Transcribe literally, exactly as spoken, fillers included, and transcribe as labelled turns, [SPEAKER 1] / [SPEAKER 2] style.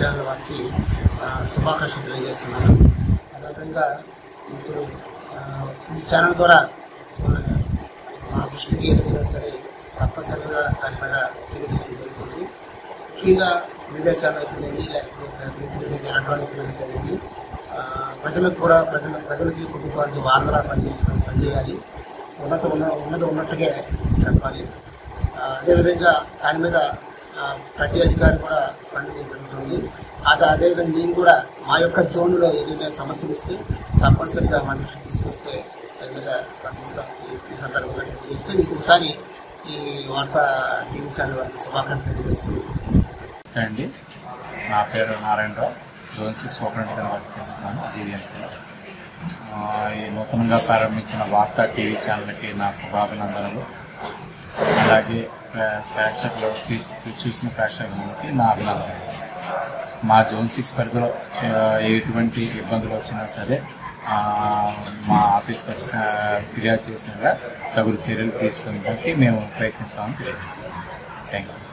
[SPEAKER 1] Channel వారికి శుభాకాంక్షలు తెలియజేస్తున్నాను. అదేవిధంగా ఇప్పుడు ఈ ఛానల్ ద్వారా మా దృష్టికి ఏదైనా సరే తప్పనిసరిగా దాని మీద చర్య తీసుకోవడం జరుగుతుంది. ముఖ్యంగా మీడియా ఛానల్ అయితేనేమి లేకపోతే ఎలక్ట్రానిక్ మీడియా అయితేనేమి ప్రజలకు కూడా ప్రజల ప్రజలకి కుటుంబానికి వార్తలా పనిచేయాలి పనిచేయాలి ఉన్నత ఉన్న ఉన్నత ఉన్నట్టుగా చెప్పాలి. అదేవిధంగా దాని మీద ప్రతి అధికారి కూడా స్పందించడం జరుగుతుంది. అది అదేవిధంగా మేము కూడా మా యొక్క జోన్లో ఏదైనా సమస్యలు ఇస్తే తప్పనిసరిగా మా దృష్టి తీసుకొస్తే దాని మీద స్పందిస్తాం. ఈ సందర్భంగా తెలియజేస్తూ ఇంకోసారి ఈ వార్తా టీవీ ఛానల్ వారికి శుభాకాంక్షలు తెలియజేస్తుంది.
[SPEAKER 2] అండి, నా పేరు Narayanarao, zone six superintendent work చేస్తున్నాను జీవీఎంసీలో. ఈ నూతనంగా ప్రారంభించిన వార్తా టీవీ ఛానల్కి నా శుభాభినందనలు. అలాగే ప్రేక్షకులు చూసిన ప్రేక్షకులకి నా అభినందనలు. మా జోన్ సిక్స్ పరిధిలో ఎటువంటి ఇబ్బందులు వచ్చినా సరే మా ఆఫీస్కి వచ్చి ఫిర్యాదు చేసినగా తగు చర్యలు తీసుకోవడానికి మేము ప్రయత్నిస్తామని తెలియజేస్తాం. Thank you.